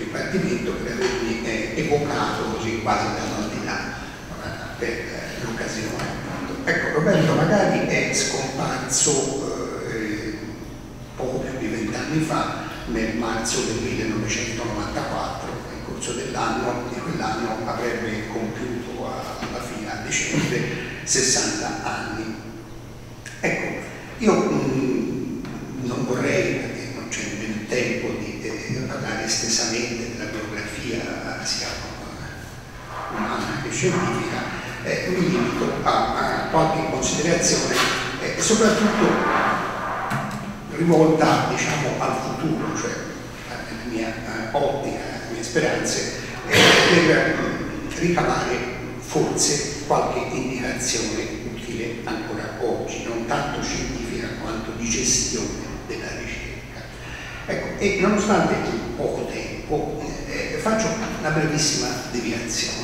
Dipartimento per avermi evocato così quasi dall'aldilà per l'occasione. Ecco, Roberto Magari è scomparso poco più di 20 anni fa, nel marzo del 1994, nel corso dell'anno, di quell'anno avrebbe compiuto alla fine, a dicembre, 60 anni. Ecco, io non vorrei, perché non c'è nemmeno tempo di parlare estesamente della biografia sia umana che scientifica, mi limito a qualche considerazione, soprattutto rivolta, diciamo, al futuro, cioè la mia ottica, le mie speranze, per ricavare forse qualche indicazione utile ancora oggi, non tanto scientifica quanto di gestione della ricerca. Ecco, e nonostante poco tempo, faccio una brevissima deviazione.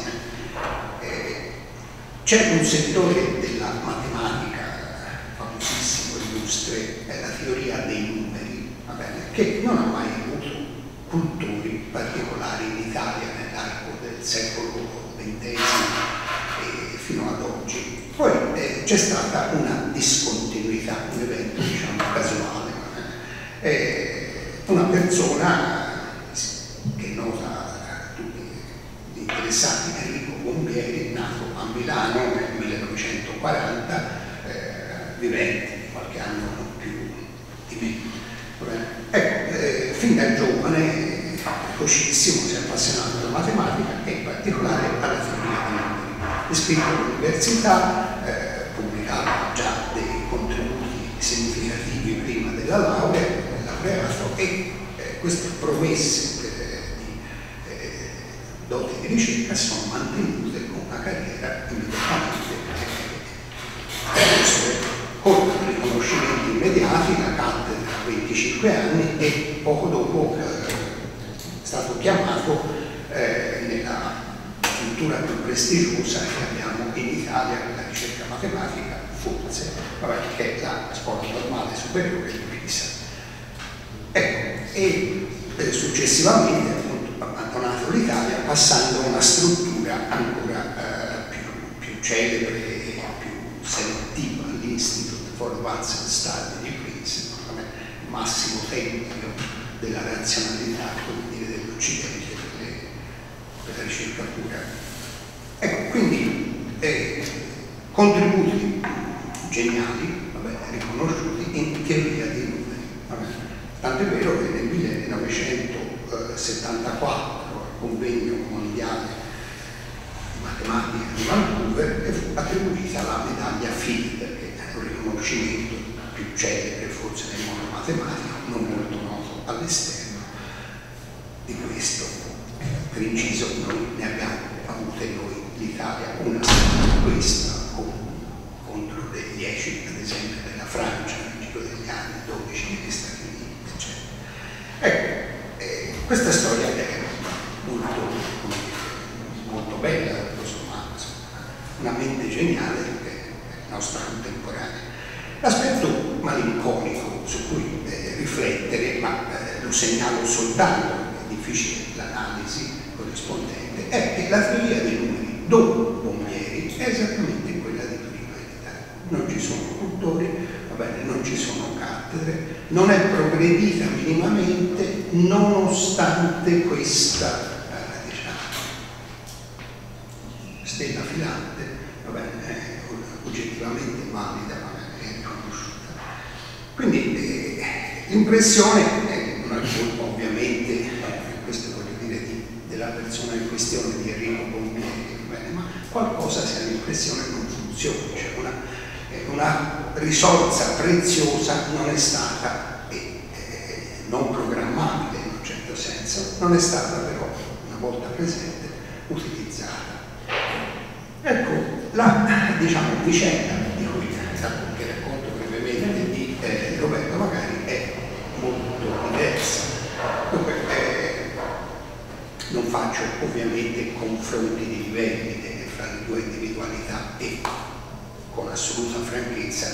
C'è un settore della matematica famosissimo, illustre, è la teoria dei numeri, va bene, che non ha mai avuto cultori particolari in Italia nell'arco del secolo XX fino ad oggi. Poi c'è stata una discontinuità, un evento, diciamo, casuale. Una persona che è nota a tutti gli interessati, Enrico Bombieri, nato a Milano nel 1940, vivente qualche anno più di me. Ecco, fin da giovane, precocissimo, si è appassionato alla matematica e in particolare alla teoria dei numeri. Iscritto all'università, pubblicava già dei contributi significativi prima della laurea, laureato, e queste promesse di doti di ricerca sono mantenute con una carriera immediatamente con riconoscimenti immediati, la cattedra a 25 anni e poco dopo è stato chiamato nella cultura più prestigiosa che abbiamo in Italia, la ricerca matematica, forse, che è la scuola normale superiore di Pisa. Ecco, e successivamente appunto abbandonato l'Italia, passando a una struttura ancora più celebre e più selettiva, l'Institute for Advanced Study di Princeton, il massimo tempio della razionalità, come dire, dell'Occidente per la ricerca pura. Ecco, quindi contributi geniali, riconosciuti in teoria dei numeri. Tanto è vero che nel 1974 al convegno mondiale di matematica di Vancouver fu attribuita la medaglia Fields, che è un riconoscimento più celebre forse nel mondo matematico, non molto noto all'esterno di questo. Per inciso, noi ne abbiamo avute noi, l'Italia, una questa contro le 10, ad esempio, della Francia nel giro degli anni, 12 degli Stati Uniti, eccetera. Ecco, questa storia è molto bella, tutto sommato, una mente geniale che è nostra contemporanea. L'aspetto malinconico su cui riflettere, ma lo segnalo soltanto perché è difficile l'analisi corrispondente, è che la teoria dei numeri dopo Bombieri è esattamente quella di prima in Italia. Non ci sono cultori, non ci sono cattedre, non è progredita minimamente nonostante questa stella filante, è oggettivamente valida, ma è riconosciuta. Quindi l'impressione, non è colpa ovviamente, questo voglio dire, della persona in questione, di Enrico Bombieri, ma qualcosa se l'impressione non funziona, cioè una risorsa preziosa non è stata, non programmabile in un certo senso, non è stata però, una volta presente, utilizzata. Ecco, la vicenda di cui che racconto brevemente di Roberto Magari è molto diversa. Dunque, non faccio ovviamente confronti di livelli fra le due individualità e con assoluta franchezza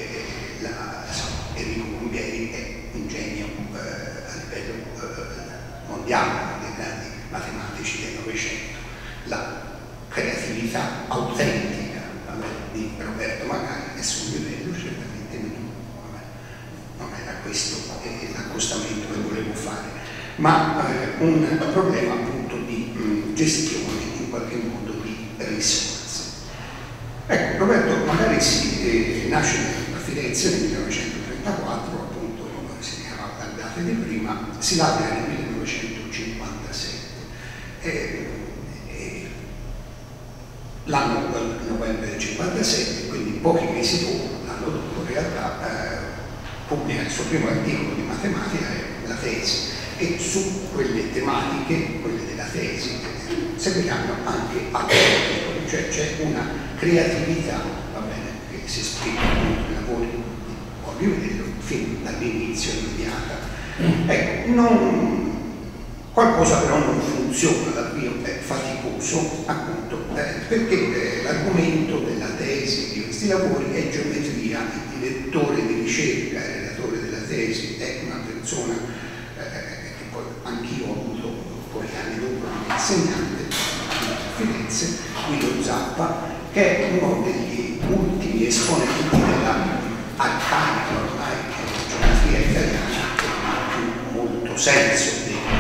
Enrico Bombieri è un genio a livello mondiale, dei grandi matematici del Novecento. La creatività autentica di Roberto Magari è su un livello certamente minimo. Non era questo l'accostamento che volevo fare, ma un problema appunto di gestione, in qualche modo di risorse. Ecco, Roberto Magari nasce a Firenze nel 1934, appunto si chiamava dalle date di prima, si laurea nel 1957. L'anno novembre del 57, quindi pochi mesi dopo, l'anno dopo in realtà pubblica il suo primo articolo di matematica, la tesi, e su quelle tematiche, quelle della tesi, seguiranno anche altri articoli, cioè c'è una creatività, va bene, che si esprime appunto nei lavori di Olivedello fin dall'inizio immediata. Ecco, qualcosa però non funziona, l'avvio è faticoso, appunto, perché l'argomento della tesi di questi lavori è geometria. Il direttore di ricerca, il relatore della tesi, è una persona che poi anch'io ho avuto pochi anni dopo come insegnante a Firenze, Guido Zappa, che è uno degli ultimi esponenti della arcanica ormai geometria italiana, che non ha più molto senso.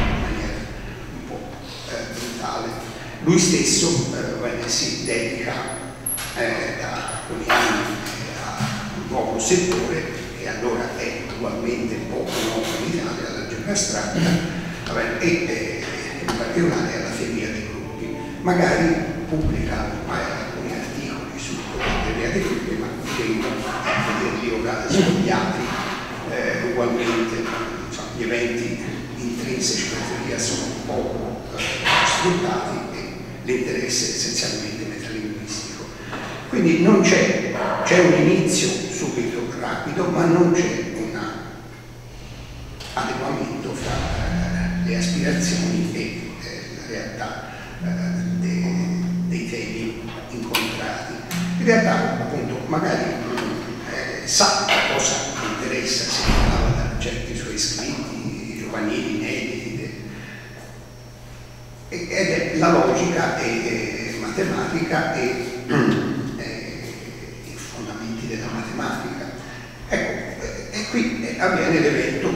Lui stesso si dedica da alcuni anni a un nuovo settore che allora è ugualmente poco noto in Italia, l'algebra astratta, e in particolare alla teoria dei gruppi. Magari pubblica ormai alcuni articoli su teoria dei gruppi, ma credo di vederli ora sbagliati ugualmente. Insomma, gli eventi intrinseci della teoria sono poco sfruttati, l'interesse è essenzialmente metalinguistico. Quindi non c'è un inizio subito rapido, ma non c'è un adeguamento fra le aspirazioni e la realtà dei temi incontrati. In realtà, appunto, magari sa cosa interessa, si parlava da certi suoi scritti giovanili, inediti, ed è la logica e matematica e i fondamenti della matematica. Ecco, e qui avviene l'evento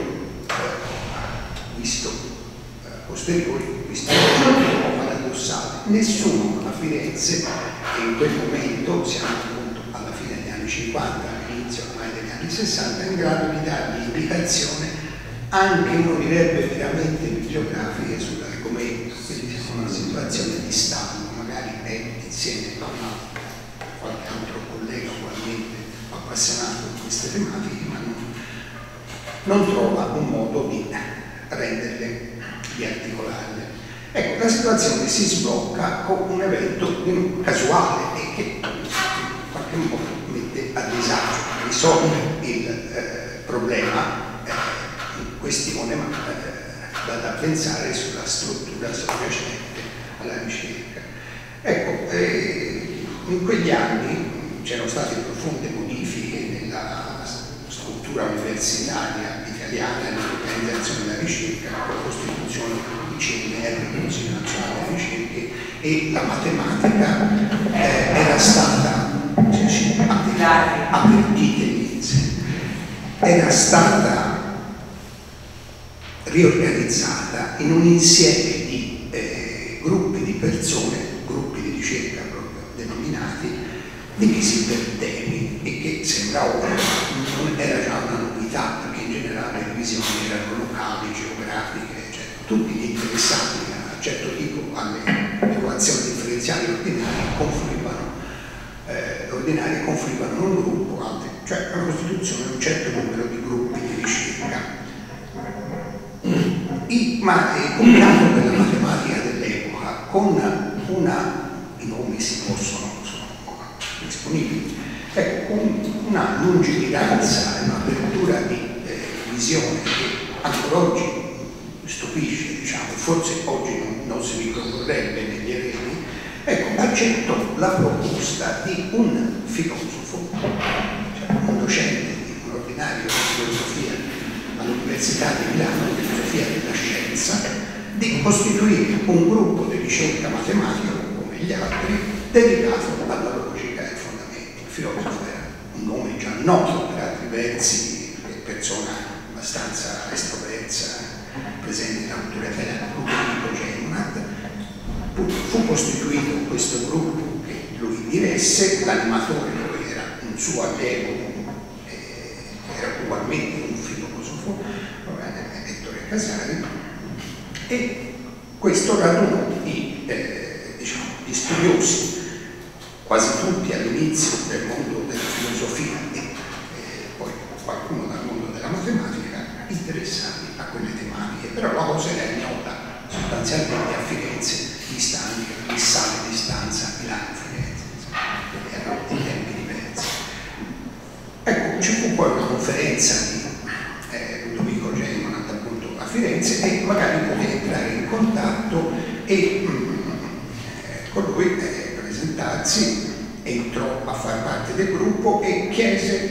visto posteriori, visto un po' paradossale. Nessuno a Firenze, che in quel momento, siamo appunto alla fine degli anni 50, all'inizio ormai degli anni 60, è in grado di dargli indicazione, anche uno direbbe veramente bibliografiche sull'argomento. Quindi siamo in una situazione di stallo, magari è insieme a qualche altro collega ugualmente appassionato di queste tematiche, ma non trova un modo di renderle, di articolarle. Ecco, la situazione si sblocca con un evento casuale e che in qualche modo mette a disagio, risolve il problema in questione, ma da pensare sulla struttura sottostante alla ricerca. Ecco, in quegli anni c'erano state profonde modifiche nella struttura universitaria italiana, nell'organizzazione della ricerca, con la costituzione di CNR, il Consiglio Nazionale delle Ricerche, e la matematica era stata, era stata riorganizzata in un insieme di gruppi di persone, gruppi di ricerca proprio denominati, divisi per temi, e che sembra ora non era già una novità, perché in generale le divisioni erano locali, geografiche, eccetera. Tutti gli interessati a un certo tipo alle equazioni differenziali ordinarie confluivano in un gruppo, altri, cioè la costituzione di un certo numero di gruppi di ricerca. Combinato per la matematica dell'epoca con i nomi sono disponibili, ecco, una lungimiranza e un'apertura di visione che ancora oggi stupisce, diciamo, forse oggi non si riproporrebbe negli eredi. Ecco, accetto la proposta di un filosofo, cioè un docente di un ordinario di filosofia all'Università di Milano, di filosofia della scienza, di costituire un gruppo di ricerca matematica come gli altri dedicato alla logica e ai fondamenti. Il filosofo era un nome già noto per altri versi, persona abbastanza estroversa, presente nella cultura italiana, Ludovico Gemonat. Fu costituito questo gruppo che lui diresse, l'animatore poi era un suo allievo, era ugualmente un filosofo, Ettore Casari, e questo radunò gli studiosi, quasi tutti all'inizio del mondo della filosofia e poi qualcuno dal mondo della matematica, interessati a quelle tematiche, però la cosa era ignota sostanzialmente a Firenze, distante distanza Milano-Firenze, erano in tempi diversi. Ecco, ci fu poi una conferenza di Ludovico Gemonat appunto a Firenze e magari poté entrare in contatto e con lui presentarsi, entrò a far parte del gruppo e chiese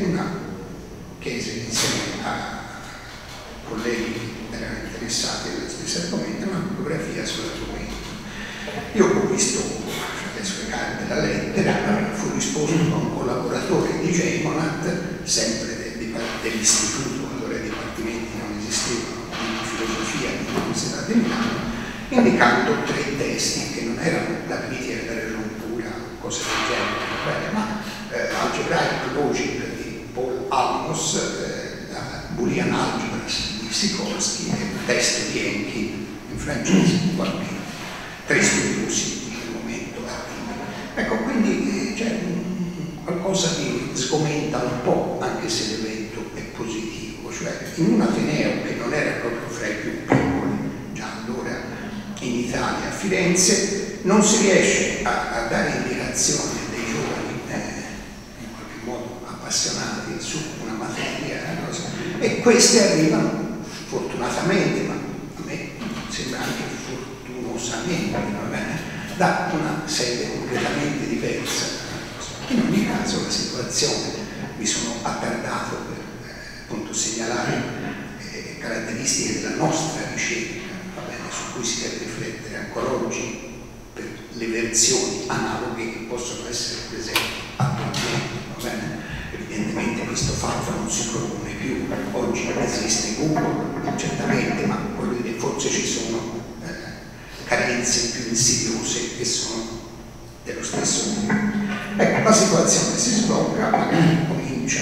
insieme a colleghi che erano interessati allo stesso argomento una bibliografia sull'argomento. Io ho visto le sue carte, la lettera, fu risposto da un collaboratore di Gemonat, sempre dell'istituto, allora i dipartimenti non esistevano, di filosofia dell'Università di Milano, indicando 3 testi che non erano la critica della rottura, cose del genere, ma Algebraic Logic di Paul Almos, la Boolean Algebra di Sikorsky e il testo di Enki in francese, ugualmente. 3 studiosi al momento attivi. Ecco, quindi c'è qualcosa che sgomenta un po', anche se l'evento è positivo, cioè in un ateneo che non era proprio fra i più piccoli, già allora in Italia, a Firenze, non si riesce a dare indicazione dei giovani in qualche modo appassionati su una materia, e queste arrivano fortunatamente, ma a me sembra anche fortunosamente, va bene, da una sede completamente diversa. In ogni caso la situazione, mi sono attardato per appunto segnalare caratteristiche della nostra ricerca, va bene, su cui si deve riflettere ancora oggi per le versioni analoghe che possono essere presenti attualmente, va bene? Evidentemente questo fatto non si propone più, oggi esiste Google, certamente, ma voglio dire, forse ci sono carenze più insidiose che sono dello stesso tipo. Ecco, la situazione si sblocca, magari comincia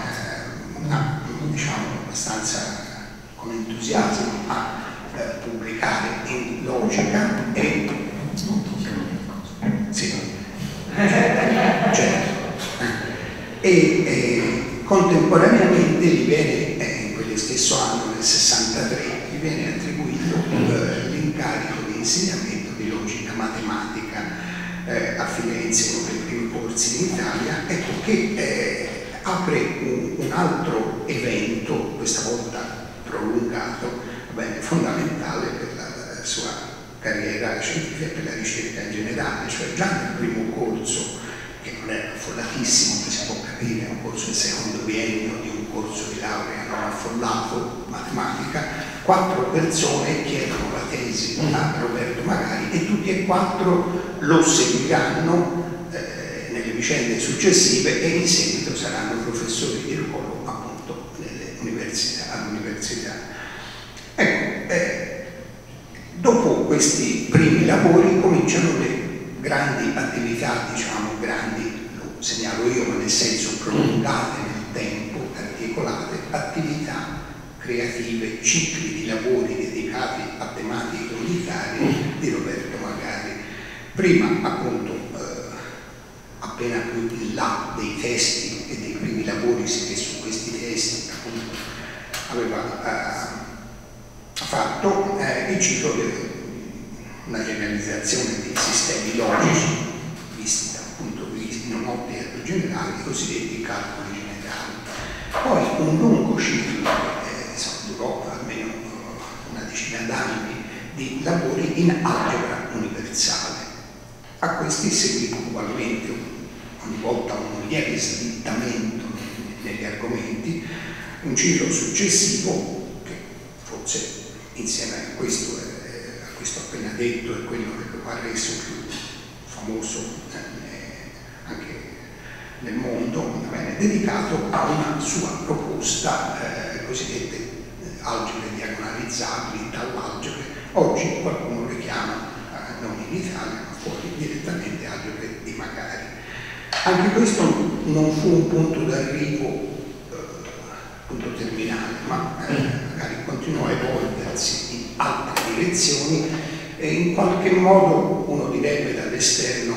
diciamo abbastanza con entusiasmo a pubblicare in logica e sì, certo. E contemporaneamente gli viene in quello stesso anno, nel 63, gli viene attribuito l'incarico di insegnamento di logica matematica a Firenze, uno dei primi corsi in Italia, ecco, che apre un altro evento, questa volta prolungato, bene, fondamentale per la sua carriera scientifica e per la ricerca in generale, cioè già nel primo corso, che non era affollatissimo, che si può capire, un corso di secondo biennio di un corso di laurea non affollato, matematica, 4 persone chiedono la tesi a Roberto Magari e tutti e 4 lo seguiranno nelle vicende successive e in seguito saranno professori di ruolo appunto all'università. Ecco, dopo questi primi lavori cominciano le grandi attività, diciamo grandi, lo segnalo io, ma nel senso prolungate nel tempo, articolate, attività creative, cicli di lavori dedicati a tematiche unitarie di Roberto Magari. Prima appunto, appena più in là dei testi e dei primi lavori che su questi testi appunto aveva fatto il ciclo di una generalizzazione dei sistemi logici visti da un punto di vista in un'ottica più generale, i cosiddetti calcoli generali. Poi un lungo ciclo che durò almeno una decina d'anni di lavori in algebra universale. A questi seguì ugualmente ogni volta un lieve slittamento negli argomenti, un ciclo successivo che forse insieme a questo questo appena detto è quello che lo ha reso più famoso anche nel mondo, dedicato a una sua proposta, cosiddette algebre diagonalizzabili, tau-algebre. Oggi qualcuno le chiama, non in Italia, ma fuori, direttamente algebre di Magari. Anche questo non fu un punto d'arrivo, punto terminale, ma magari continuò a evolversi in altre direzioni e in qualche modo, uno direbbe dall'esterno,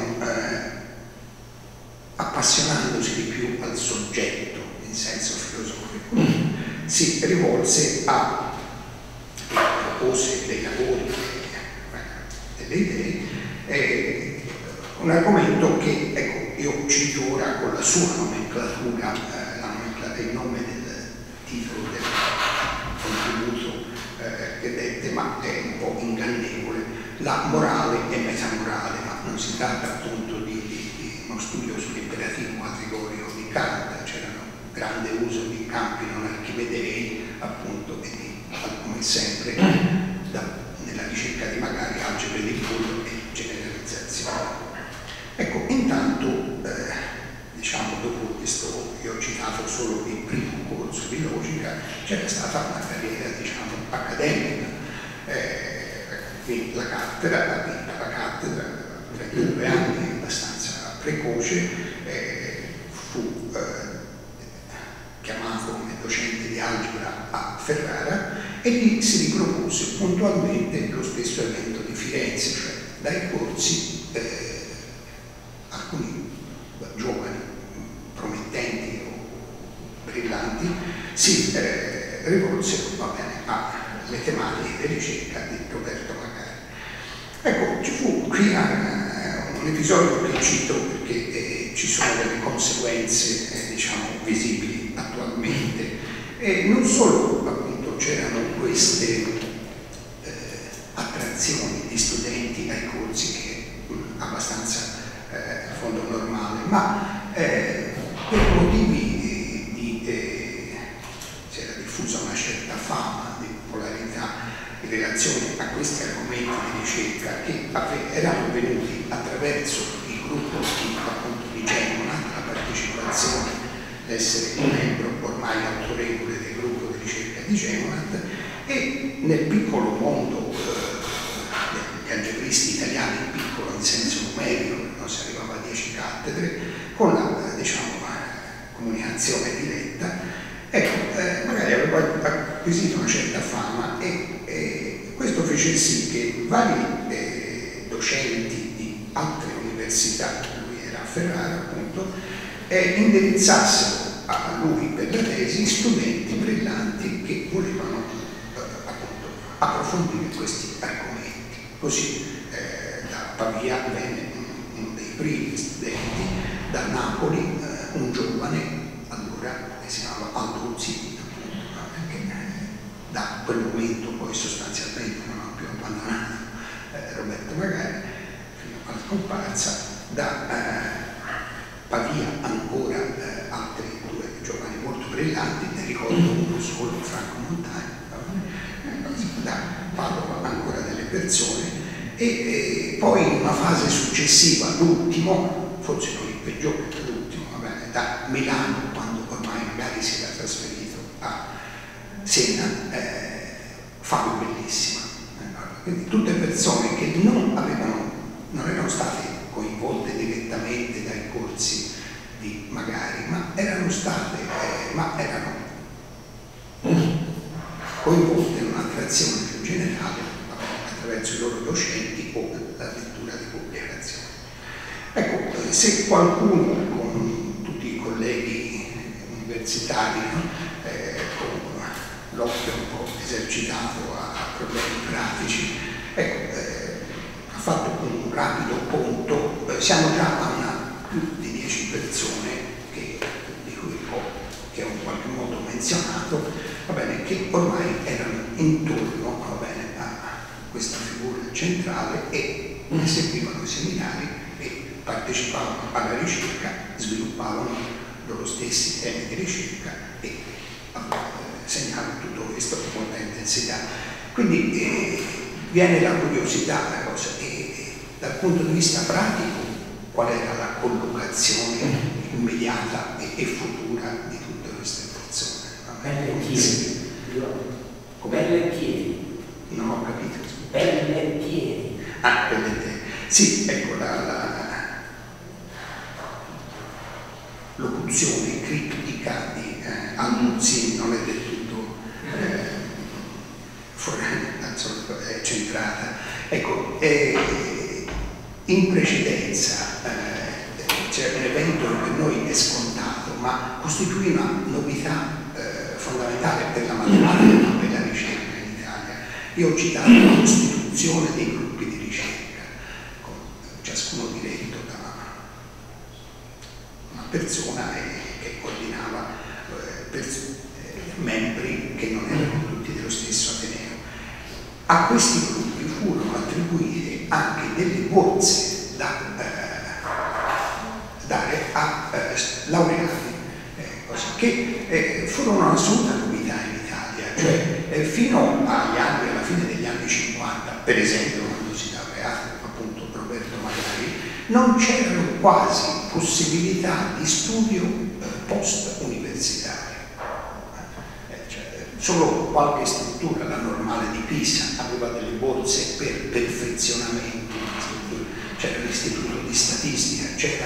appassionandosi di più al soggetto in senso filosofico, si rivolse a propose dei lavori, delle idee, un argomento che, ecco, io cito ora con la sua nomenclatura, il nome del titolo del contributo che dette, ma è un po' ingannevole: la morale e metamorale, ma non si tratta appunto di uno studio sull'imperativo categorico di Kant. C'era un grande uso di campi non archimedei, appunto, e di, come sempre, nella ricerca di Magari, algebre di Boole e generalizzazione. Ecco, intanto, diciamo, dopo questo, io ho citato solo il primo corso di logica, c'era stata una carriera, diciamo, accademica. Quindi la cattedra, ha vinto la cattedra a 32 anni, abbastanza precoce, fu chiamato come docente di algebra a Ferrara e lì si ripropose puntualmente lo stesso evento di Firenze, cioè dai corsi alcuni giovani promettenti o brillanti si rivolsero alle tematiche di ricerca di Roberto Magari. Ecco, ci fu qui un episodio che cito perché ci sono delle conseguenze diciamo visibili attualmente, e non solo appunto c'erano queste attrazioni di studenti ai corsi, che è abbastanza in fondo normale, ma per motivi si era diffusa una certa fama di popolarità in relazione a questi argomenti di ricerca che erano venuti attraverso il gruppo appunto di Gemonat, la partecipazione, l'essere un membro ormai autorevole del gruppo di ricerca di Gemonat, e nel piccolo mondo degli algebristi italiani, piccolo in senso numerico, non si arrivava a 10 cattedre, con la diciamo, comunicazione diretta, ecco, magari aveva acquisito una certa fama e questo fece sì che vari docenti di altre università, lui era a Ferrara appunto, indirizzassero a lui per la tesi studenti brillanti che volevano appunto approfondire questi argomenti. Così da Pavia venne uno dei primi studenti, da Napoli un giovane allora che si chiamava Aldruzzi, che da quel momento poi sostanzialmente non ha più abbandonato Roberto Magari fino alla scomparsa. Da Pavia ancora altri due giovani molto brillanti, ne ricordo uno solo, Franco Montagna, da Padova ancora delle persone, e poi in una fase successiva, l'ultimo, forse non il peggiore, l'ultimo, da Milano, quando ormai Magari si era trasferito a Siena, Fabio Bellissima. Quindi tutte persone che non erano state coinvolte direttamente dai corsi di Magari, ma erano coinvolte in un'attrazione più generale attraverso i loro docenti o la lettura di pubblicazioni. Ecco, se qualcuno con tutti i colleghi universitari con l'occhio un po' esercitato a problemi pratici, ecco, ha fatto un rapido conto, siamo già a più di 10 persone di cui che ho in qualche modo menzionato, che ormai erano intorno a questa figura centrale e seguivano i seminari e partecipavano alla ricerca, sviluppavano loro stessi temi di ricerca e segnavano tutto questo con molta intensità. Quindi viene la curiosità, la cosa, e dal punto di vista pratico qual era la collocazione immediata e futura di tutte queste persone? Pellettieri. Pellettieri. Non ho capito. Pellettieri. Ah, Pellettieri. Sì, ecco l'opzione criptica di Annunzi non è del tutto centrata. Ecco, in precedenza c'è un evento che per noi è scontato, ma costituì una novità fondamentale per la matematica e per la ricerca in Italia. Io ho citato la costituzione dei gruppi di ricerca, ciascuno diretto da una persona che coordinava membri che non erano tutti dello stesso ateneo. A questi gruppi furono attribuite anche delle borse da dare a laureati, che furono un'assoluta novità in Italia, cioè fino alla fine degli anni 50, per esempio quando si laureava appunto Roberto Magari, non c'erano quasi possibilità di studio post-universitario. Solo qualche struttura, la Normale di Pisa, aveva delle borse per perfezionamento, c'era l'Istituto di Statistica, c'era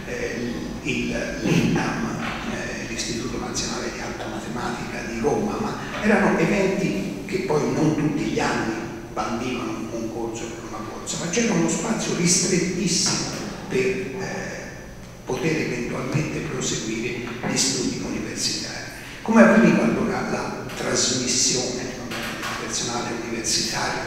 l'INAM, l'Istituto Nazionale di Alta Matematica di Roma, ma erano eventi che poi non tutti gli anni bandivano un concorso per una borsa, ma c'era uno spazio ristrettissimo per poter eventualmente proseguire gli studi universitari. Come avveniva allora la trasmissione del personale universitario?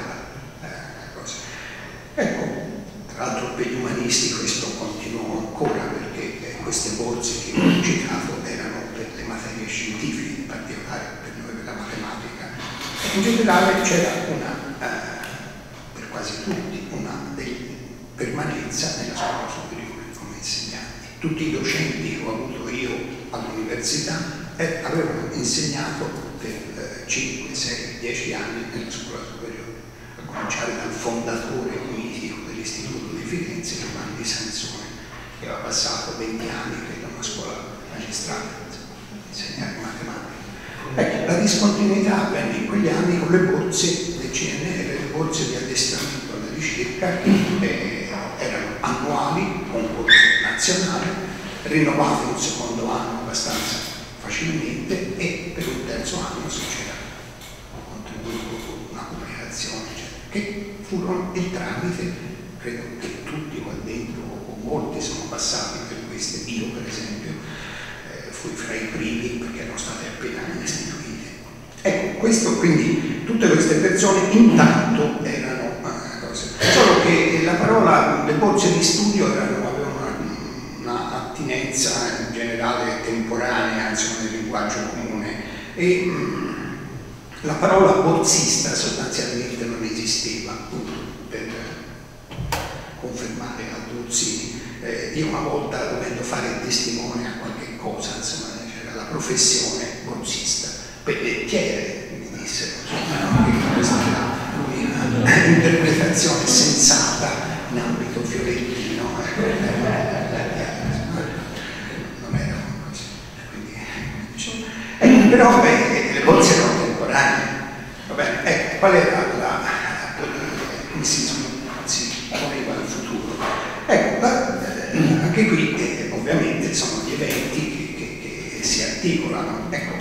Ecco, tra l'altro per gli umanisti questo continuò ancora, perché queste borse che ho citato erano per le materie scientifiche, in particolare per noi per la matematica. In generale c'era per quasi tutti, una permanenza nella scuola superiore come insegnanti. Tutti i docenti che ho avuto io all'università avevano insegnato per 5, 6, 10 anni nella scuola superiore, a cominciare dal fondatore mitico dell'Istituto di Firenze, Giovanni Sansone, che aveva passato 20 anni per una scuola magistrale a insegnare matematica. Ecco, la discontinuità avvenne in quegli anni con le borse del CNR, le borse di addestramento alla ricerca, che erano annuali, concorso nazionale, rinnovate un secondo anno abbastanza facilmente, e per un terzo anno se c'era un contributo, una pubblicazione, eccetera, che furono il tramite. Credo che tutti qua dentro, o molti, sono passati per queste. Io per esempio fui fra i primi, perché erano state appena istituite. Ecco, questo, quindi tutte queste persone intanto erano cose. Solo che la parola, le borse di studio avevano una attinenza in generale temporanea, insomma, nel linguaggio comune, e la parola borsista sostanzialmente non esisteva, per confermare Aldorsini. Io una volta, dovendo fare il testimone a qualche cosa, insomma, c'era la professione borsista, pellettiere, mi disse, questa era un'interpretazione sensata in ambito fiorentino, non era così. Quindi, però le borse erano temporanee. Va bene, ecco, qual era come si poneva il futuro? Ecco, anche qui ovviamente sono gli eventi che si articolano. Ecco,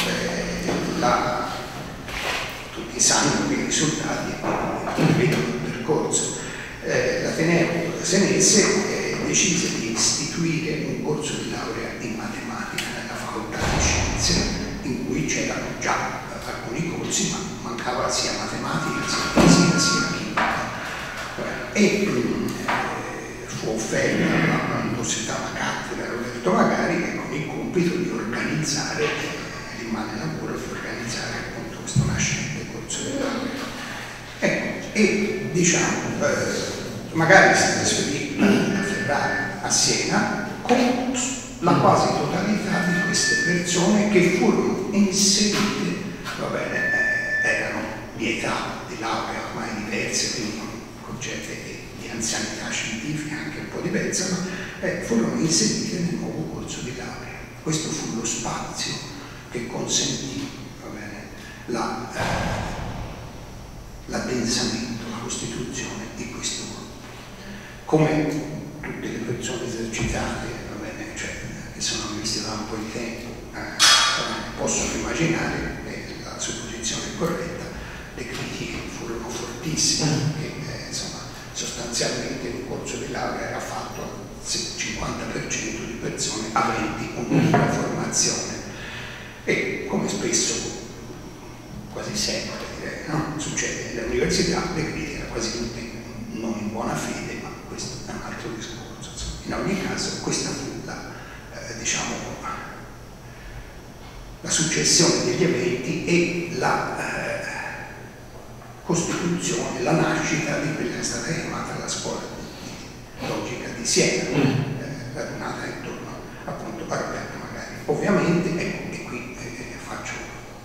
tutti sanno che i risultati vedono il percorso. L'Ateneo senese decise di istituire un corso di laurea in matematica nella facoltà di scienze, in cui c'erano già alcuni corsi, ma mancava sia matematica, sia fisica, sia chimica. E fu offerta all'Università La Cattedra Roberto Magari con il compito di organizzare, rimane lavoro, di organizzare appunto questo nascente corso di laurea. Ecco, e diciamo, Magari si trasferì a Ferrara, a Siena, con la quasi totalità di queste persone che furono inserite, va bene, erano di età, di laurea ormai diverse, quindi un concetto di anzianità scientifica anche un po' diversa, ma furono inserite nel nuovo corso di laurea. Questo fu lo spazio che consentì, va bene, l'addensamento, la costituzione di questo gruppo. Come tutte le persone esercitate, va bene, cioè, che sono viste da un po' di tempo, possono immaginare, la supposizione è corretta, le critiche furono fortissime, che insomma, sostanzialmente il corso di laurea era fatto al 50% di persone aventi un'unica formazione e, come spesso, quasi sempre direi, no? Succede nelle università, le critiche quasi tutte non in buona fede, ma questo è un altro discorso. In ogni caso questa fu diciamo, la successione degli eventi e la costituzione, la nascita di quella che è stata chiamata la scuola di logica di Siena, radunata intorno appunto a Roberto Magari. Ovviamente, e qui faccio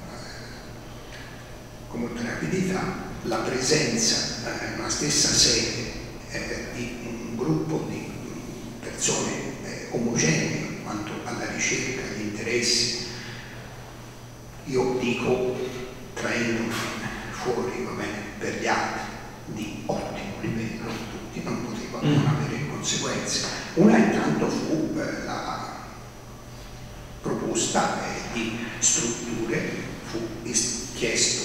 con molta rapidità, la presenza in una stessa sede di un gruppo di persone omogenee quanto alla ricerca, agli interessi, io dico traendo fuori, va bene, per gli altri di ottimo livello, tutti non potevano non avere conseguenze. Una intanto fu la proposta di strutture, fu chiesto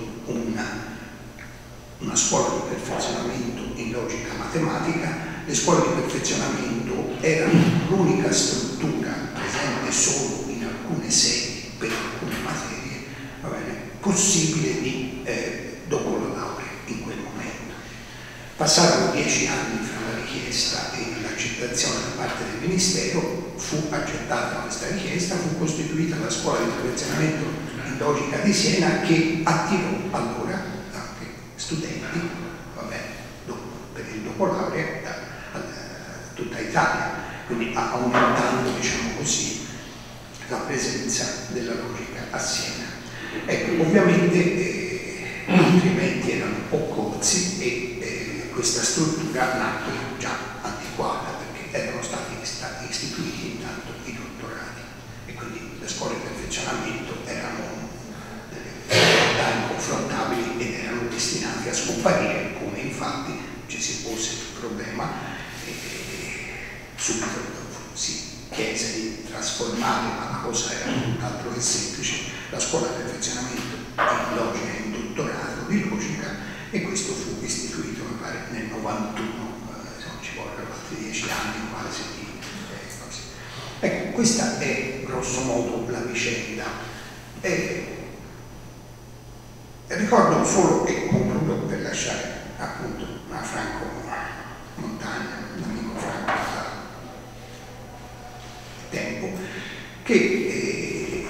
una scuola di perfezionamento in logica matematica. Le scuole di perfezionamento erano l'unica struttura presente solo in alcune sedi per alcune materie, va bene, possibile dopo la laurea in quel momento. Passarono 10 anni fra la richiesta e l'accettazione da parte del Ministero, fu accettata questa richiesta, fu costituita la scuola di perfezionamento in logica di Siena, che attirò allora anche studenti, va bene, per il dopo laurea da tutta Italia, quindi aumentando, diciamo così, la presenza della logica a Siena. Ecco, ovviamente altri eventi erano occorsi e questa struttura nacque già antiquata, perché erano stati istituiti intanto i dottorati e quindi le scuole di perfezionamento erano delle realtà inconfrontabili ed erano destinati a scomparire, come infatti ci si pose il problema subito si chiese di trasformare, ma la cosa era tutt'altro che semplice, la scuola di perfezionamento in logica e in dottorato di logica, e questo fu istituito, mi pare, nel 91, ci vogliono altri 10 anni quasi. Così. Ecco, questa è grosso modo la vicenda. Ricordo solo, e concludo per lasciare appunto a Franco Montagna, l'amico Franco da tempo, che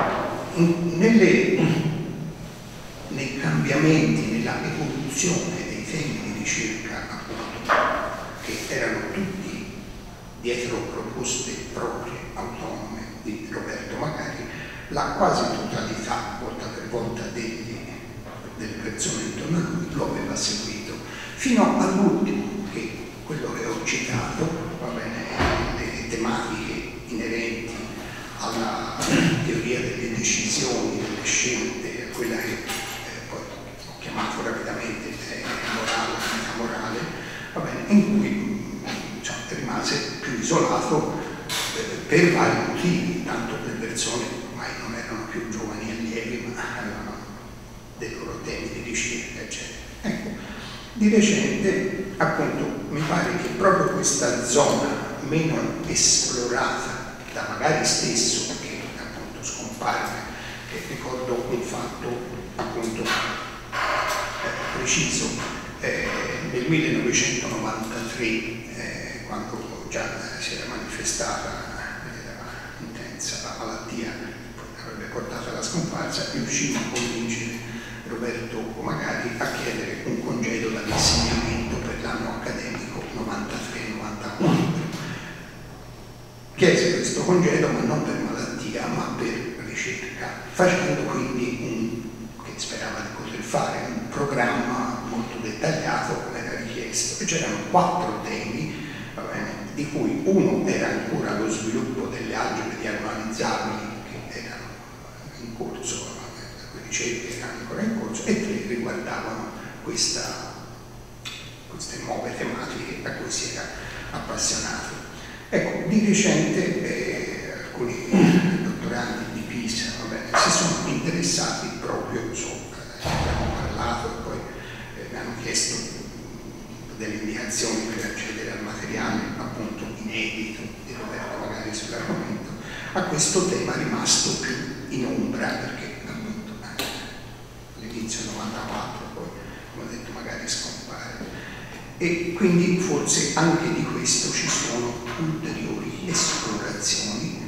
nei cambiamenti, nella evoluzione dei temi di ricerca, appunto, che erano tutti dietro proposte proprie, autonome di Roberto Magari, la quasi totalità, volta per volta, delle persone intorno a lui lo aveva seguito, fino all'ultimo, che quello che ho citato, va bene, le tematiche inerenti alla teoria delle decisioni, delle scelte, a quella che poi ho chiamato rapidamente morale, va bene, in cui rimase più isolato per vari motivi, tanto le persone ormai non erano più giovani allievi, ma avevano dei loro temi di ricerca, eccetera. Ecco, di recente, appunto, mi pare che proprio questa zona meno esplorata da Magari stesso, che appunto scomparve, che ricordo un fatto appunto preciso, nel 1993, quando già si era manifestata intensa malattia, avrebbe portato alla scomparsa, riuscimmo a convincere Roberto Magari a chiedere un congedo dall'insegnamento per l'anno accademico 93-94. Chiese questo congedo, ma non per malattia, ma per ricerca, facendo quindi che sperava di poter fare un programma molto dettagliato come era richiesto, e c'erano 4 temi, va bene, di cui uno era ancora lo sviluppo delle algebre diagonalizzabili che erano in corso, le ricerche erano ancora in corso, e 3 riguardavano queste nuove tematiche a cui si era appassionato. Ecco, di recente alcuni dottorandi di Pisa, va bene, si sono interessati proprio abbiamo parlato e poi mi hanno chiesto delle indicazioni per accedere al materiale appunto inedito di Roberto magari sull'argomento, a questo tema rimasto più in ombra perché appunto all'inizio 94 poi come ho detto magari scompare, e quindi forse anche di questo ci sono ulteriori esplorazioni.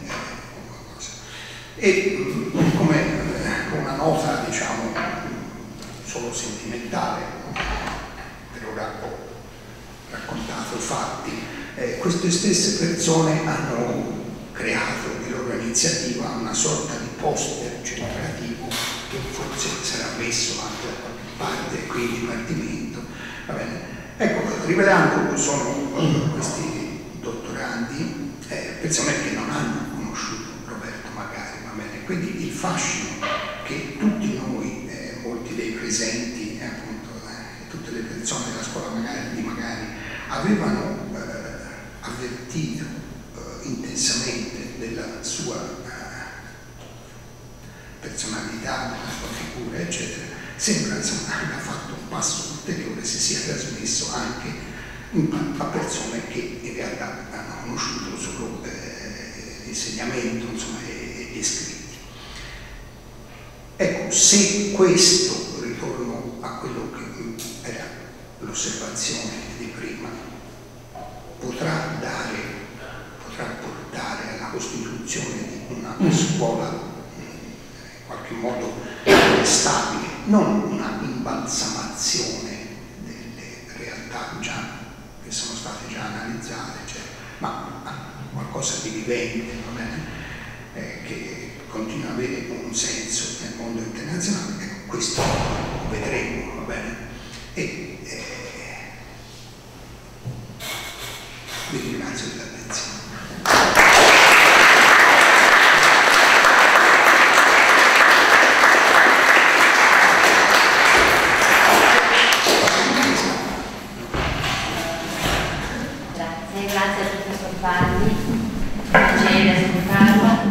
E come una nota, diciamo, solo sentimentale, per ora ho raccontato fatti, queste stesse persone hanno creato di loro iniziativa una sorta di poster celebrativo che forse sarà messo anche da qualche parte qui in dipartimento, va bene? Ecco, rivelando sono questi dottorandi persone che non hanno conosciuto Roberto magari, va bene? Quindi il fascino che tutti noi, molti dei presenti, appunto, tutte le persone della scuola magari avevano avvertito intensamente della sua personalità, della sua figura, eccetera, sembra insomma abbia fatto un passo ulteriore se sia trasmesso anche a persone che in realtà hanno conosciuto solo l'insegnamento, insomma, e gli scritti. Ecco, se questo, ritorno a quello che era l'osservazione di prima, potrà portare alla costituzione di una scuola in qualche modo stabile, non una imbalsamazione delle realtà che sono state già analizzate, cioè, ma qualcosa di vivente, va bene? Che continua ad avere un senso nel mondo internazionale. Ecco, questo lo vedremo, va bene? E vi ringrazio dell'attenzione. Grazie al professor Pardi, piacere ascoltarla.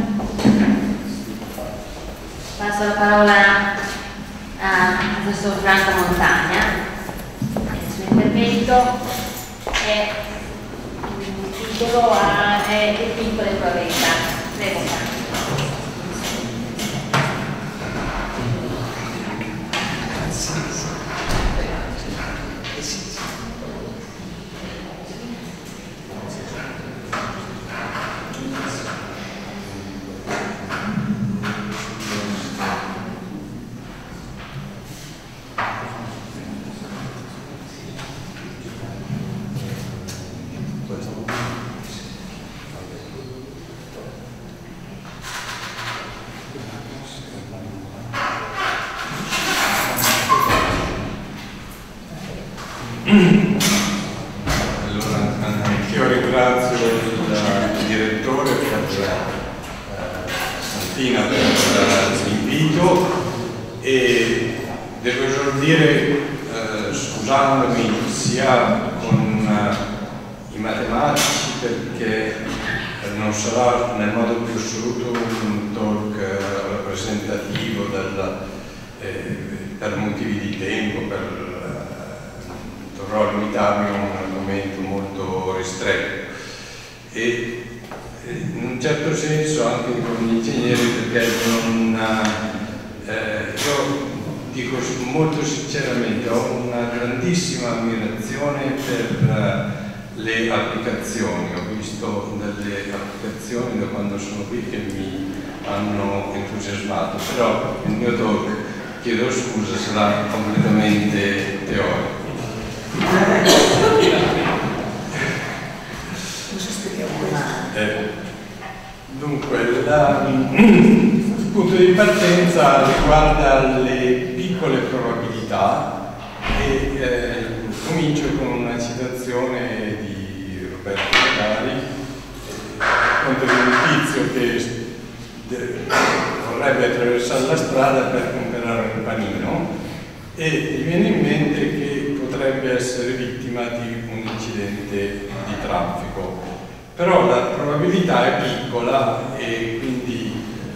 Passo la parola al professor Franco Montagna. Il suo intervento è il titolo è Le piccole probabilità. Prego, Franco. Allora, anch'io ringrazio il direttore Santina per l'invito e devo esordire scusandomi sia con i matematici perché non sarà nel modo più assoluto un talk rappresentativo per motivi di tempo, dovrò limitarmi a un argomento molto ristretto e in un certo senso anche con gli ingegneri perché io dico molto sinceramente ho una grandissima ammirazione per le applicazioni, ho visto delle applicazioni da quando sono qui che mi hanno entusiasmato, però il mio talk, chiedo scusa, sarà completamente teorico. Dunque, il punto di partenza riguarda le piccole piccole probabilità e comincio con una citazione di Roberto Magari contro un tizio che vorrebbe attraversare la strada per comprare un panino e gli viene in mente che potrebbe essere vittima di un incidente di traffico, però la probabilità è piccola e quindi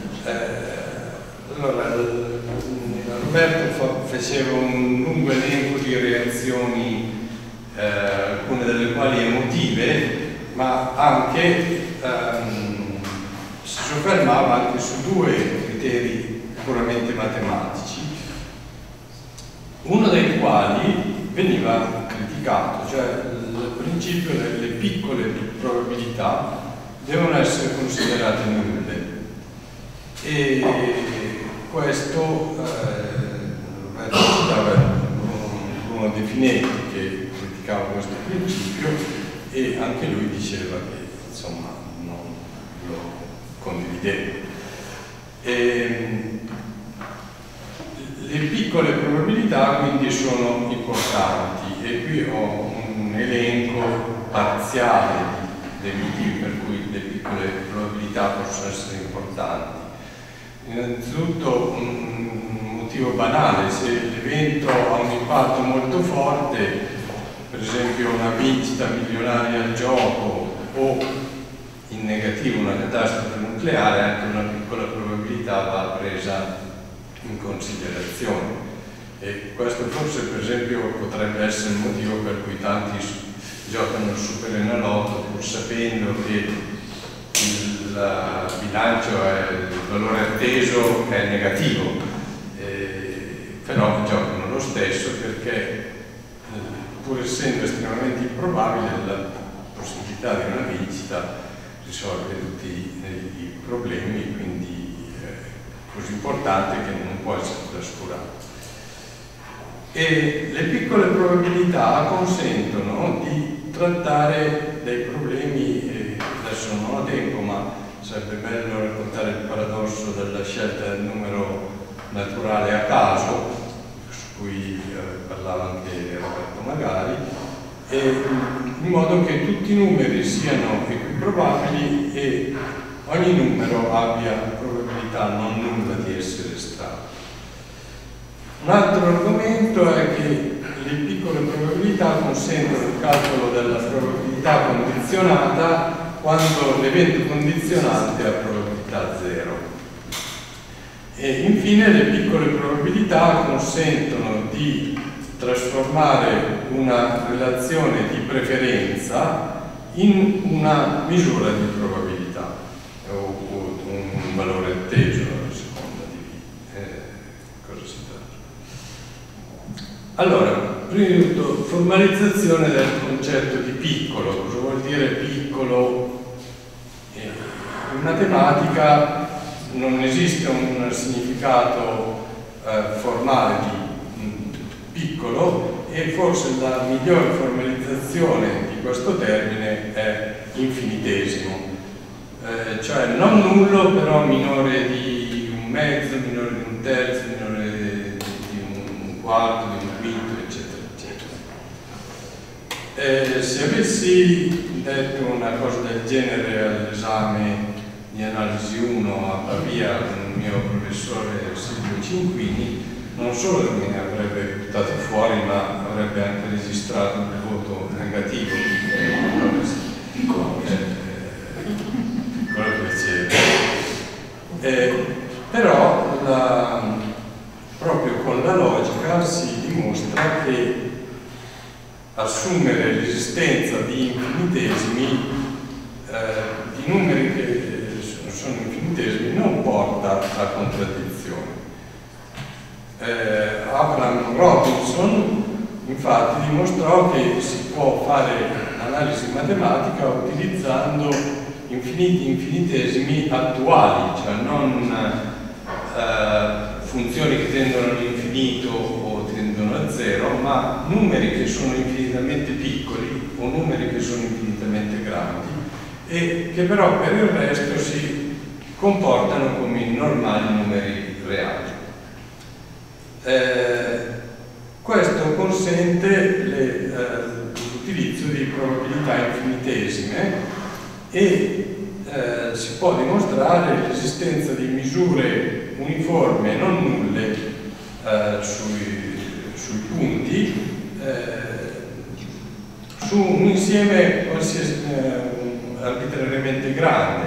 allora Roberto faceva un lungo elenco di reazioni, alcune delle quali emotive, ma anche si soffermava anche su due criteri puramente matematici, uno dei quali veniva criticato, cioè il principio delle piccole probabilità devono essere considerate nulle. E questo citava Bruno De Finetti che criticava questo principio e anche lui diceva che insomma non lo condivideva. Le piccole probabilità quindi sono importanti e qui ho un elenco parziale dei motivi per cui le piccole probabilità possono essere importanti. Innanzitutto un motivo banale: se l'evento ha un impatto molto forte, per esempio una vincita milionaria al gioco o in negativo una catastrofe nucleare, anche una piccola probabilità va presa in considerazione. E questo forse per esempio potrebbe essere il motivo per cui tanti giocano il Superenalotto pur sapendo che il bilancio, il valore atteso è negativo, però giocano lo stesso perché pur essendo estremamente improbabile la possibilità di una vincita risolve tutti i problemi, quindi è così importante che non può essere trascurato. E le piccole probabilità consentono di trattare dei problemi, adesso non ho tempo, ma sarebbe bello raccontare il paradosso della scelta del numero naturale a caso, su cui parlava anche Roberto Magari, in modo che tutti i numeri siano equiprobabili e ogni numero abbia probabilità non nulla di essere estraneo. Un altro argomento è che le piccole probabilità consentono il calcolo della probabilità condizionata quando l'evento condizionante ha probabilità 0. E infine le piccole probabilità consentono di trasformare una relazione di preferenza in una misura di probabilità o un valore atteso a seconda di cosa si tratta. Allora, prima di tutto, formalizzazione del concetto di piccolo. Cosa vuol dire piccolo? In matematica non esiste un significato formale di piccolo e forse la migliore formalizzazione di questo termine è infinitesimo, cioè non nullo però minore di un mezzo, minore di un terzo, minore di un quarto, di un quinto, eccetera, eccetera. Se avessi detto una cosa del genere all'esame di analisi 1 a Pavia con il mio professore Silvio Cinquini, non solo mi avrebbe buttato fuori, ma avrebbe anche registrato un voto negativo. Piccolo piacere. Però proprio con la logica si dimostra che assumere l'esistenza di infinitesimi, di numeri che sono infinitesimi, non porta a contraddizioni. Abraham Robinson infatti dimostrò che si può fare analisi matematica utilizzando infinitesimi attuali, cioè non funzioni che tendono all'infinito o tendono a zero, ma numeri che sono infinitamente piccoli o numeri che sono infinitamente grandi e che però per il resto si comportano come i normali numeri reali. Questo consente l'utilizzo di probabilità infinitesime e si può dimostrare l'esistenza di misure uniformi e non nulle sui punti su un insieme qualsiasi arbitrariamente grande,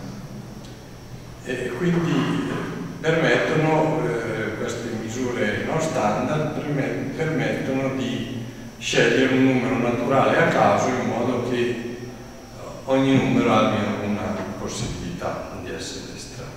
e quindi permettono queste misure non standard permettono di scegliere un numero naturale a caso in modo che ogni numero abbia una possibilità di essere estratto.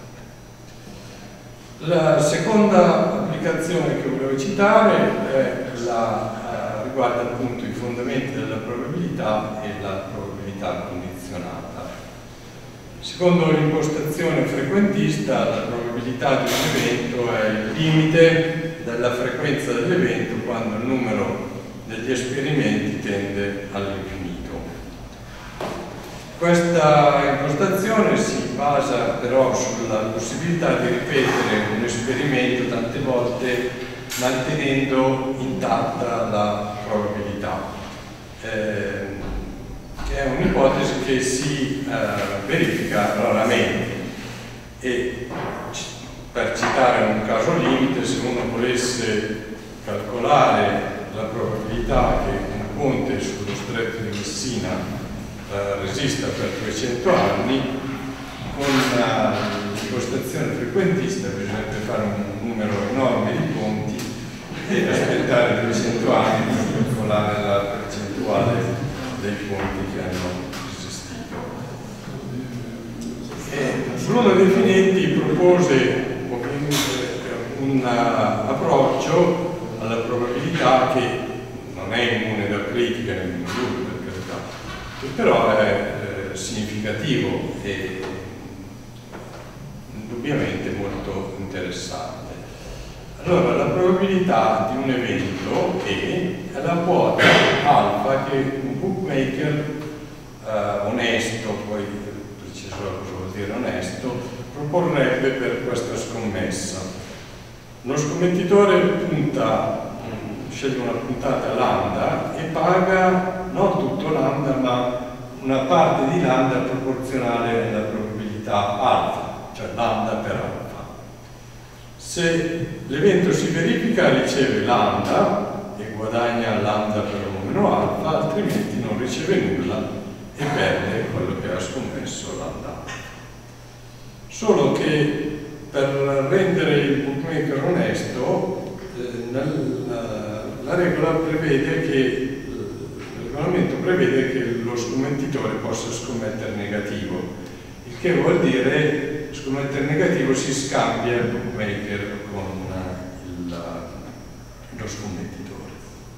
La seconda applicazione che volevo citare riguarda appunto i fondamenti della probabilità e la probabilità condizionata. Secondo l'impostazione frequentista, la probabilità di un evento è il limite della frequenza dell'evento quando il numero degli esperimenti tende all'infinito. Questa impostazione si basa però sulla possibilità di ripetere un esperimento tante volte mantenendo intatta la probabilità. È un'ipotesi che si verifica raramente e, per citare un caso limite, se uno volesse calcolare la probabilità che un ponte sullo stretto di Messina resista per 300 anni, con l'impostazione frequentista bisognerebbe fare un numero enorme di ponti e aspettare 200 anni per calcolare la percentuale dei ponti che hanno resistito. Bruno De Finetti propose un approccio alla probabilità che non è immune da critica nemmeno lui, per carità, che però è significativo e indubbiamente molto interessante. Allora, la probabilità di un evento è la quota alfa che un bookmaker onesto, poi preciserò cosa vuol dire onesto, proporrebbe per questa scommessa. Lo scommettitore sceglie una puntata lambda e paga non tutto lambda ma una parte di lambda proporzionale alla probabilità alfa, cioè lambda per alfa. Se l'evento si verifica riceve lambda e guadagna lambda per un numero alfa, altrimenti non riceve nulla e perde quello che ha scommesso lambda. Solo che per rendere il bookmaker onesto, la regola prevede che il regolamento prevede che lo scommettitore possa scommettere negativo, il che vuol dire scommettere negativo si scambia il bookmaker con lo scommettitore.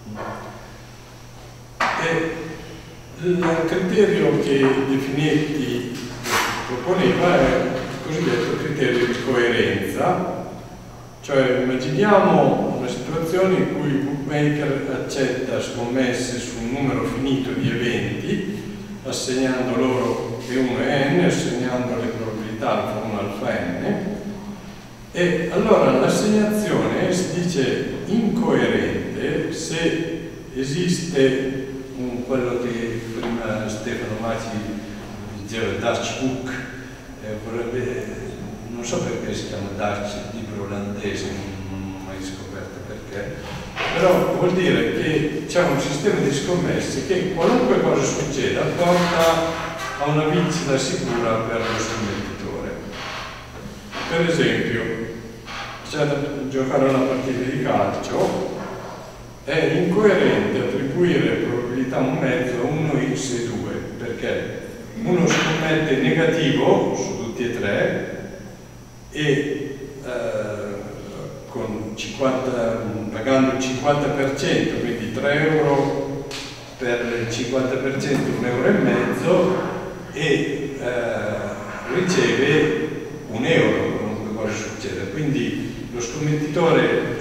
Il criterio che De Finetti proponeva è il cosiddetto criterio di coerenza, cioè immaginiamo una situazione in cui il bookmaker accetta scommesse su un numero finito di eventi, assegnando loro E1 e N, assegnando le probabilità alfa 1 alfa N, e allora l'assegnazione si dice incoerente se esiste quello che prima Stefano Maci diceva Dutch Book, non so perché si chiama Dutch, libro olandese, non ho mai scoperto perché, però vuol dire che c'è un sistema di scommesse che qualunque cosa succeda porta a una vincita sicura per lo scommettitore. Per esempio, c'è da giocare una partita di calcio, è incoerente attribuire probabilità 1 mezzo a 1x e 2, perché uno scommette negativo su tutti e tre e pagando il 50%, quindi 3 euro per il 50%, 1,5 euro e riceve 1 euro qualunque cosa succeda. Quindi lo scommettitore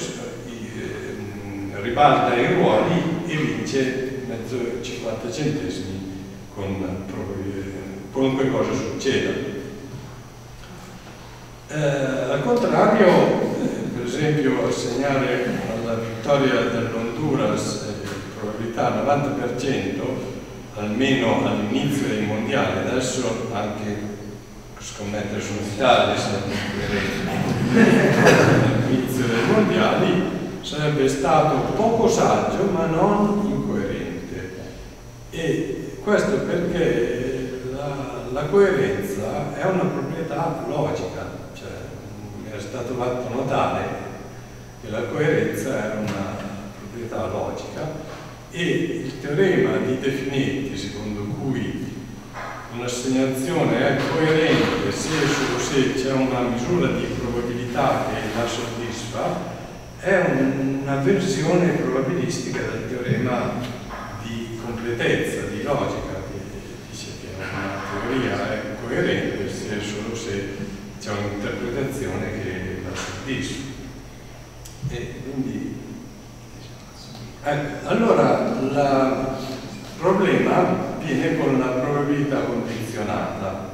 ribalta i ruoli e vince mezzo 50 centesimi con qualunque cosa succeda. Al contrario, per esempio assegnare alla vittoria dell'Honduras probabilità 90%, almeno all'inizio dei mondiali, adesso anche scommettere sull'Italia all'inizio dei mondiali sarebbe stato poco saggio ma non incoerente. E questo perché la coerenza è una proprietà logica, cioè mi è stato fatto notare che la coerenza è una proprietà logica e il teorema di De Finetti, secondo cui un'assegnazione è coerente se e solo se c'è una misura di probabilità che la soddisfa, è una versione probabilistica del teorema di completezza, di logica, che dice che una teoria è coerente se e solo se c'è un'interpretazione che la soddisfa. E quindi allora il problema viene con la probabilità condizionata.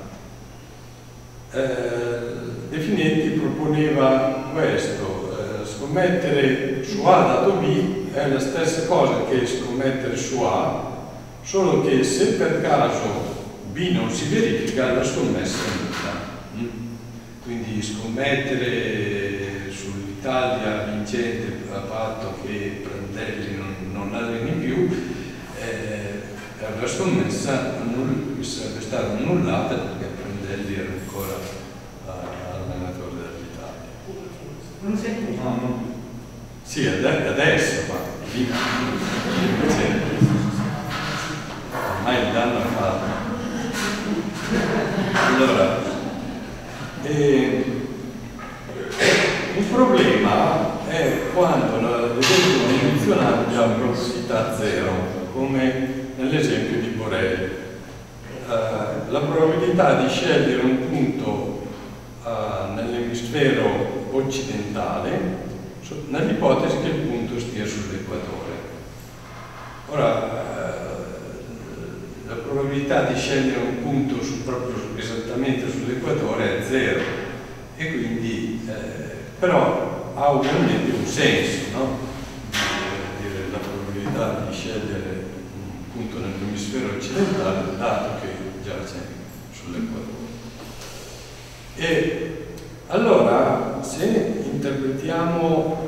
De Finetti proponeva questo: scommettere su A dato B è la stessa cosa che scommettere su A, solo che se per caso B non si verifica, la scommessa è nulla. Quindi scommettere sull'Italia vincente a patto che Prandelli non alleni più, la scommessa sarebbe stata annullata perché Prandelli era ancora allenatore dell'Italia. Non senti? No. Sì, adesso, ma ormai il danno è fatto. Allora, il problema è quando l'evento condizionato ha probabilità zero, come nell'esempio di Borelli. La probabilità di scegliere un punto nell'emisfero occidentale nell'ipotesi che il punto stia sull'equatore. Ora, la probabilità di scegliere un punto proprio esattamente sull'equatore è zero e quindi però ha ovviamente un senso, no? Dire la probabilità di scegliere un punto nell'emisfero occidentale dato che giace sull'equatore. E allora, se interpretiamo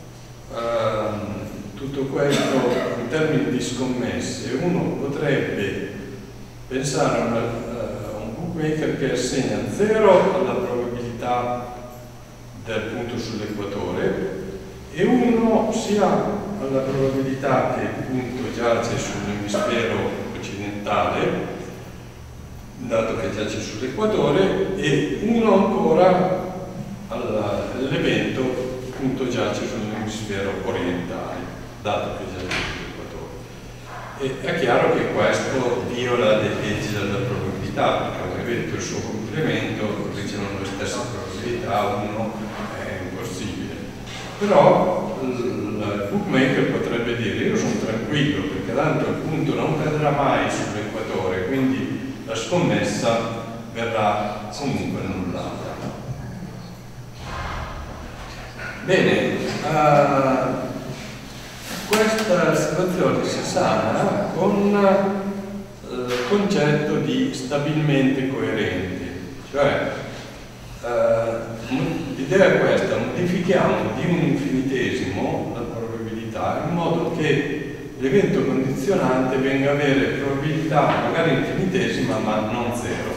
tutto questo in termini di scommesse, uno potrebbe pensare a un bookmaker che assegna 0 alla probabilità del punto sull'equatore e 1 sia alla probabilità che il punto giace sull'emisfero occidentale, dato che giace sull'equatore, e 1 ancora all'evento punto giace sull'emisfero orientale, dato che giace sull'equatore. E è chiaro che questo viola le leggi della probabilità, perché un evento e il suo complemento ricevono le stesse probabilità, 1 è impossibile. Però il bookmaker potrebbe dire: io sono tranquillo perché tanto il punto non cadrà mai sull'equatore, quindi la scommessa verrà comunque annullata. Bene, questa situazione si sana con il concetto di stabilmente coerenti, cioè l'idea è questa: modifichiamo di un infinitesimo la probabilità in modo che l'evento condizionante venga a avere probabilità magari infinitesima ma non zero.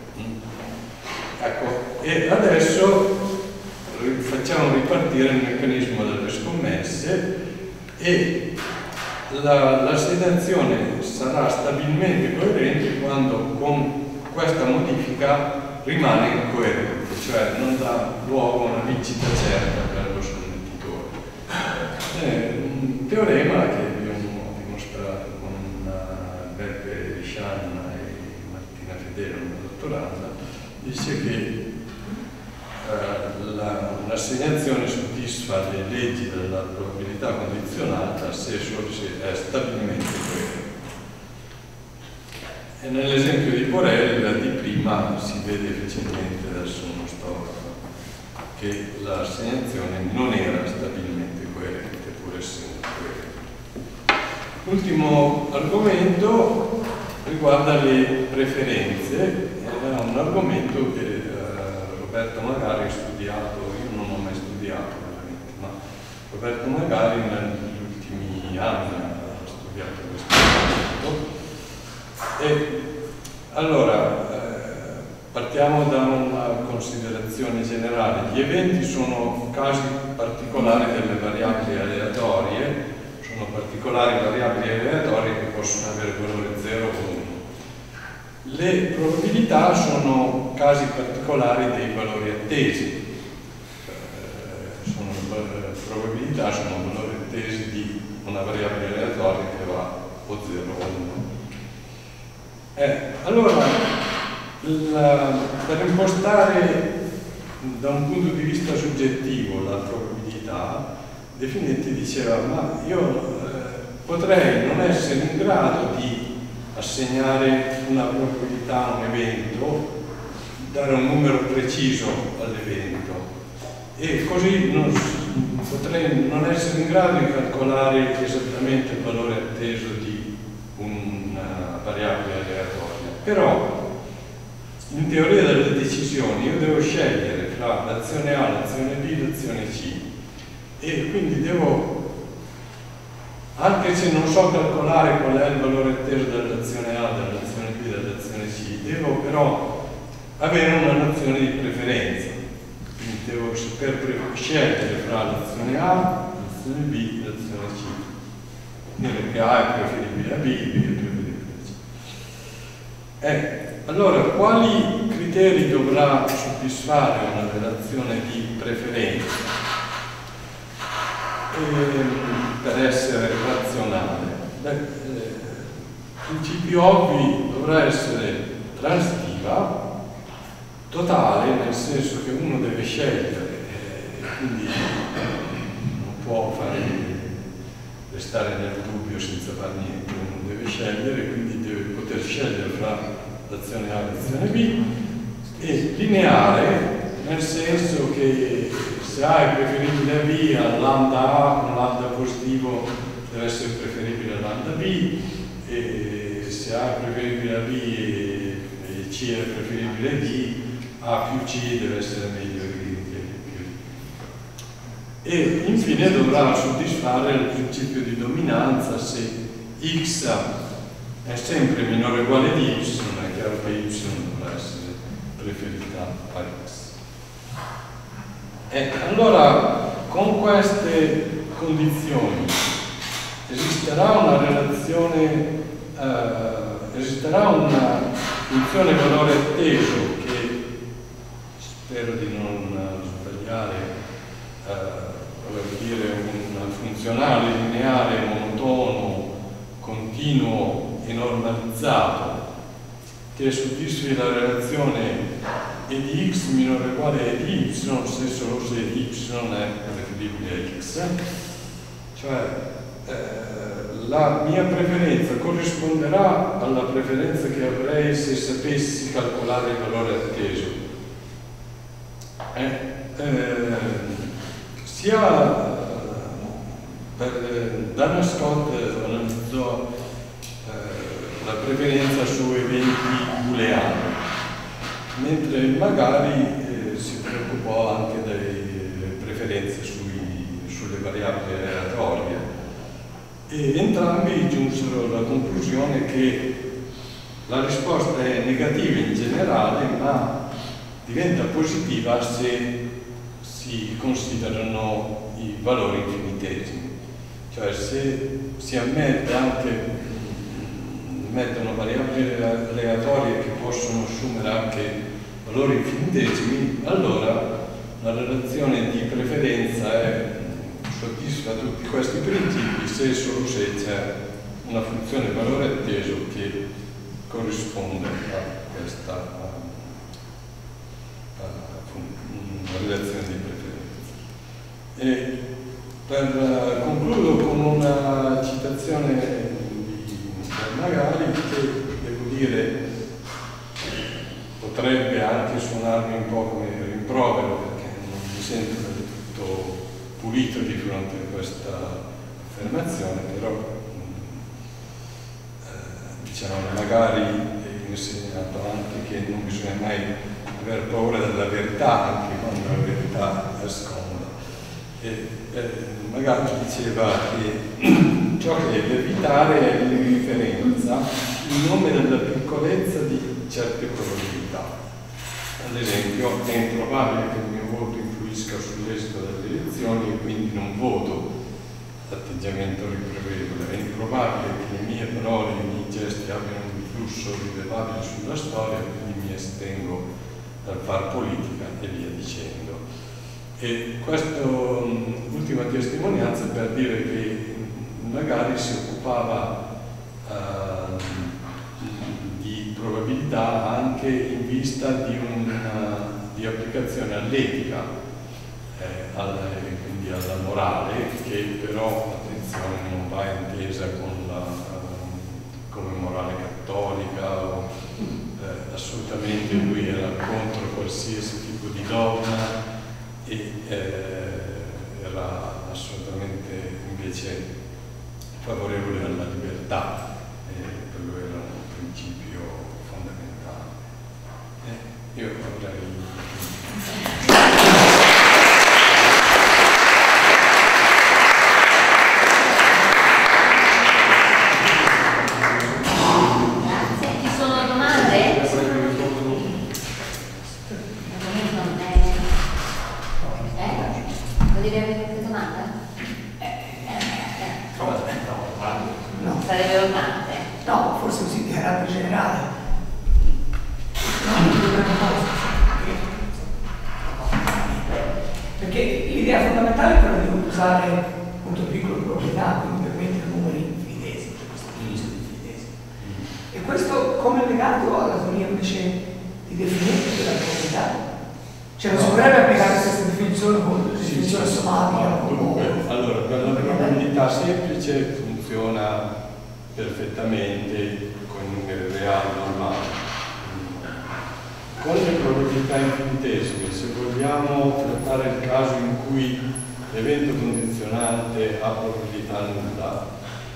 Ecco, e adesso facciamo ripartire il meccanismo delle scommesse e l'assegnazione sarà stabilmente coerente quando con questa modifica rimane coerente, cioè non dà luogo a una vincita certa per lo scommettitore. È un teorema che abbiamo dimostrato con Beppe Scianna e Martina Fedele, una dottoranda, dice che l'assegnazione soddisfa le leggi della probabilità condizionata se solo se è stabilmente coerente. E nell'esempio di Borelli, la di prima si vede facilmente, adesso non sto, che l'assegnazione non era stabilmente coerente, pur essendo coerente. L'ultimo argomento riguarda le preferenze, era un argomento che Roberto Magari ha studiato, io non ho mai studiato veramente, ma Roberto Magari negli ultimi anni ha studiato questo argomento. E allora, partiamo da una considerazione generale. Gli eventi sono casi particolari delle variabili aleatorie, sono particolari variabili aleatorie che possono avere valore 0 o 1. Le probabilità sono casi particolari dei valori attesi. Probabilità sono valori attesi di una variabile aleatoria che va o 0 o 1. Allora, per impostare da un punto di vista soggettivo la probabilità, De Finetti diceva: ma io potrei non essere in grado di assegnare una probabilità a un evento, dare un numero preciso all'evento, e così potrei non essere in grado di calcolare esattamente il valore atteso di una variabile aleatoria. Però in teoria delle decisioni io devo scegliere fra l'azione A, l'azione B e l'azione C, e quindi devo, anche se non so calcolare qual è il valore atteso dell'azione A, dell'azione B e dell'azione C, devo però avere una nozione di preferenza. Quindi devo saper scegliere fra l'azione A, l'azione B e l'azione C. Dire che A è preferibile a B, B è preferibile a C. Allora, quali criteri dovrà soddisfare una relazione di preferenza per essere razionale? Principi ovvi: dovrà essere transitiva, totale, nel senso che uno deve scegliere, quindi non può restare nel dubbio senza fare niente, uno deve scegliere, quindi deve poter scegliere fra l'azione A e l'azione B, e lineare, nel senso che se A è preferibile a B, a lambda A con lambda positivo deve essere preferibile a lambda B, e se A è preferibile a B e C è preferibile a D, A più C deve essere meglio di più. E infine dovrà soddisfare il principio di dominanza se X è sempre minore o uguale di Y, è chiaro che Y dovrà essere preferita a X. E allora, con queste condizioni esisterà una relazione, esisterà una funzione valore atteso che, spero di non sbagliare, volevo dire un funzionale lineare monotono continuo e normalizzato che soddisfi la relazione e di x minore o uguale a di y se solo se y è preferibile a x, cioè la mia preferenza corrisponderà alla preferenza che avrei se sapessi calcolare il valore atteso. Sia Dana Scott analizzò la preferenza su eventi booleani, mentre Magari si preoccupò anche delle preferenze sulle variabili aleatorie, e entrambi giunsero alla conclusione che la risposta è negativa in generale, ma diventa positiva se si considerano i valori infinitesimi. Cioè se si mettono variabili aleatorie che possono assumere anche valori infinitesimi, allora la relazione di preferenza soddisfa tutti questi principi se e solo se c'è una funzione valore atteso che corrisponde a questa relazione di preferenza. E concludo con una citazione di Magari che, devo dire, potrebbe anche suonarmi un po' come rimprovero, perché non mi sento del tutto pulito di fronte a questa affermazione, però diciamo, magari è insegnato anche che non bisogna mai aver paura della verità, anche quando la verità è scomoda. Magari diceva che ciò che deve evitare è l'indifferenza in nome della piccolezza di certe probabilità. Ad esempio, è improbabile che il mio voto influisca sull'esito delle elezioni e quindi non voto. L'atteggiamento riprovevole. È improbabile che le mie parole e i miei gesti abbiano un influsso rilevabile sulla storia, quindi mi astengo dal far politica e via dicendo. E questa ultima testimonianza per dire che magari si occupava di probabilità anche in vista di applicazione all'etica, quindi alla morale, che però, attenzione, non va intesa come morale cattolica, assolutamente lui era contro qualsiasi tipo di dogma e era assolutamente invece favorevole alla libertà, quello era un principio fondamentale. Io avrei... Sarebbero tante. No, forse così di carattere generale. Perché l'idea fondamentale è quella di non usare appunto piccole proprietà, quindi permettere numeri infinitesimi, questo utilizzo di infinitesimi. E questo come è legato alla teoria invece di definimento della probabilità? Cioè non si potrebbe applicare la stessa definizione con la definizione somatica? Allora, per la probabilità semplice funziona perfettamente con i numeri reali normali. Con le probabilità infinitesime, se vogliamo trattare il caso in cui l'evento condizionante ha probabilità nulla,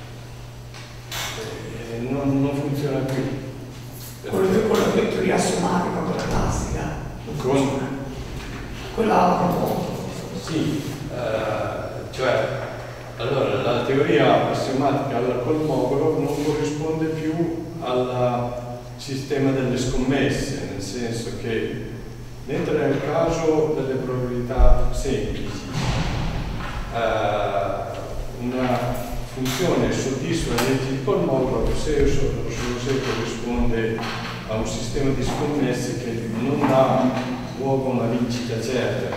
non funziona più. Con la teoria somatica, quella classica, quella sì, cioè allora la teoria assiomatica al Kolmogorov non corrisponde più al sistema delle scommesse, nel senso che mentre nel caso delle probabilità semplici una funzione soddisfa le leggi di Kolmogorov solo se corrisponde a un sistema di scommesse che non dà luogo a una vincita certa.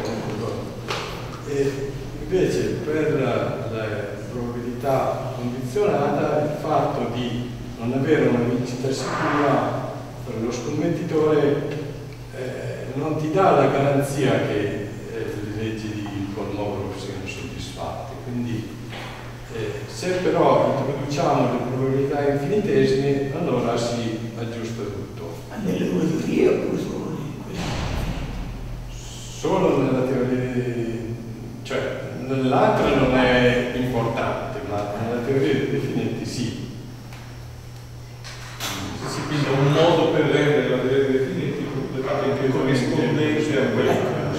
E invece per la probabilità condizionata il fatto di non avere una vincita sicura per lo scommettitore non ti dà la garanzia che le leggi di Kolmogorov siano soddisfatte. Quindi se però introduciamo le probabilità infinitesime, allora si aggiusta tutto. Ma nelle due teorie oppure solo lì? Solo nella teoria, cioè nell'altra non è importante, ma nella teoria dei definiti sì. Si quindi un modo per rendere la teoria dei definiti completamente corrispondente a quella.